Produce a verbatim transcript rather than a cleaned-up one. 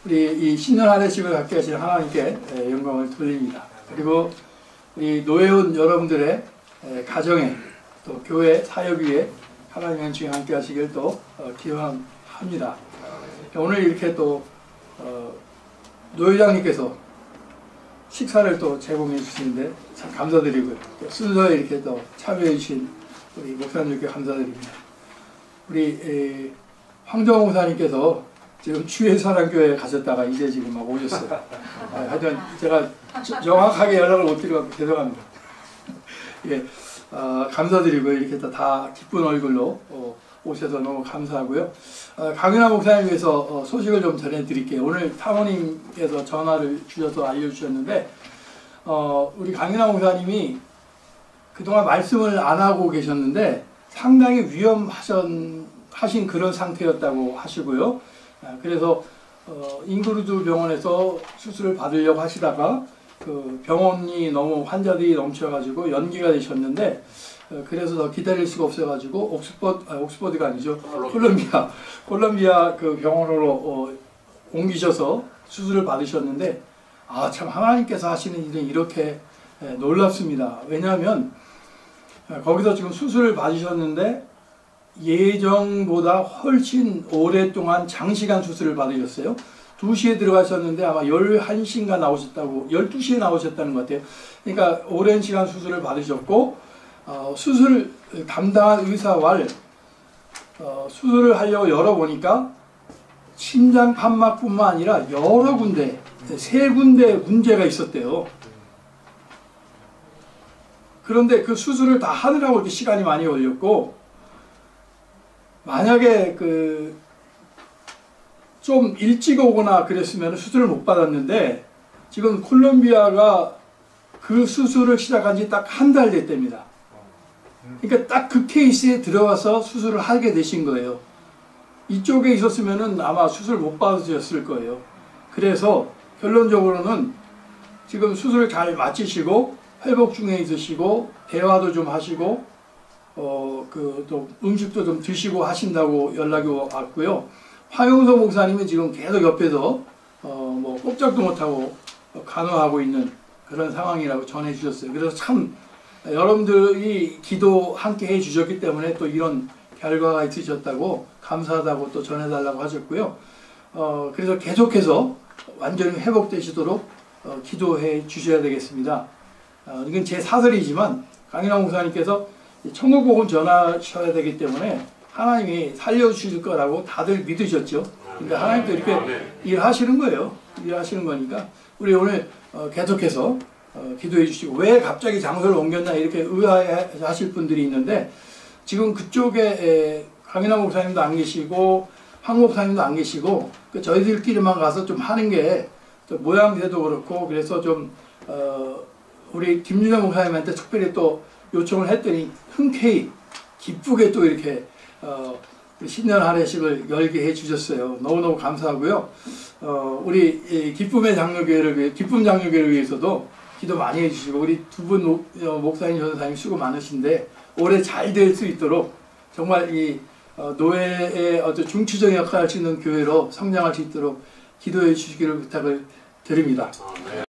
우리 이 신년 할례식을 갖게 하신 하나님께 영광을 돌립니다. 그리고 우리 노예원 여러분들의 가정에 또 교회 사역 위에 하나님의 은총이 함께 하시길 또 기원합니다. 오늘 이렇게 또 어, 노회장님께서 식사를 또 제공해 주시는데 참 감사드리고요. 순서에 이렇게 또 참여해 주신 우리 목사님께 감사드립니다. 우리 에, 황정호 목사님께서 지금 주의사랑교회에 가셨다가 이제 지금 막 오셨어요. 아, 하여튼 제가 저, 정확하게 연락을 못 드려서 죄송합니다. 예, 어, 감사드리고요. 이렇게 또 다 기쁜 얼굴로 어, 오셔서 너무 감사하고요. 어, 강윤아 목사님께서 어, 소식을 좀 전해드릴게요. 오늘 사모님께서 전화를 주셔서 알려주셨는데 어, 우리 강윤아 목사님이 그동안 말씀을 안 하고 계셨는데 상당히 위험하신 하신 그런 상태였다고 하시고요. 아, 그래서 어, 잉그루드 병원에서 수술을 받으려고 하시다가 그 병원이 너무 환자들이 넘쳐가지고 연기가 되셨는데 어, 그래서 더 기다릴 수가 없어가지고 옥스퍼드, 아, 옥스퍼드가 아니죠. 콜롬비아, 콜롬비아 그 병원으로 어, 옮기셔서 수술을 받으셨는데 아, 참 하나님께서 하시는 일은 이렇게 에, 놀랍습니다. 왜냐하면 아, 거기서 지금 수술을 받으셨는데 예정보다 훨씬 오랫동안 장시간 수술을 받으셨어요. 두 시에 들어가셨는데 아마 열한 시인가 나오셨다고, 열두 시에 나오셨다는 것 같아요. 그러니까 오랜 시간 수술을 받으셨고 어, 수술 담당한 의사와 어, 수술을 하려고 열어보니까 심장 판막뿐만 아니라 여러 군데, 세 군데 문제가 있었대요. 그런데 그 수술을 다 하느라고 이렇게 시간이 많이 걸렸고 만약에 그 좀 일찍 오거나 그랬으면 수술을 못 받았는데 지금 콜롬비아가 그 수술을 시작한 지 딱 한 달 됐답니다. 그러니까 딱 그 케이스에 들어가서 수술을 하게 되신 거예요. 이쪽에 있었으면 아마 수술 못 받으셨을 거예요. 그래서 결론적으로는 지금 수술을 잘 마치시고 회복 중에 있으시고 대화도 좀 하시고 어, 그, 또 음식도 좀 드시고 하신다고 연락이 왔고요. 황용서 목사님은 지금 계속 옆에서 어, 뭐 꼼짝도 못하고 간호하고 있는 그런 상황이라고 전해 주셨어요. 그래서 참 여러분들이 기도 함께 해 주셨기 때문에 또 이런 결과가 있으셨다고 감사하다고 또 전해달라고 하셨고요. 어, 그래서 계속해서 완전히 회복되시도록 어, 기도해 주셔야 되겠습니다. 어, 이건 제 사설이지만 강인환 목사님께서 천국복음 전하셔야 되기 때문에 하나님이 살려주실 거라고 다들 믿으셨죠. 그러니까 하나님도 이렇게 일하시는 거예요. 일하시는 거니까 우리 오늘 어, 계속해서 어, 기도해 주시고 왜 갑자기 장소를 옮겼나 이렇게 의아해하실 분들이 있는데 지금 그쪽에 에, 강인환 목사님도 안 계시고 황 목사님도 안 계시고 그 저희들끼리만 가서 좀 하는 게 모양새도 그렇고 그래서 좀 어, 우리 김윤영 목사님한테 특별히 또 요청을 했더니 흔쾌히 기쁘게 또 이렇게 어, 신년 할례식을 열게 해주셨어요. 너무너무 감사하고요. 어, 우리 이 기쁨의 장로교회를 위해, 기쁨 장로교회를 위해서도 기도 많이 해주시고 우리 두 분 목사님 전사님 수고 많으신데 올해 잘 될 수 있도록 정말 이 어, 노예의 어떤 중추적 역할을 할 수 있는 교회로 성장할 수 있도록 기도해 주시기를 부탁을 드립니다.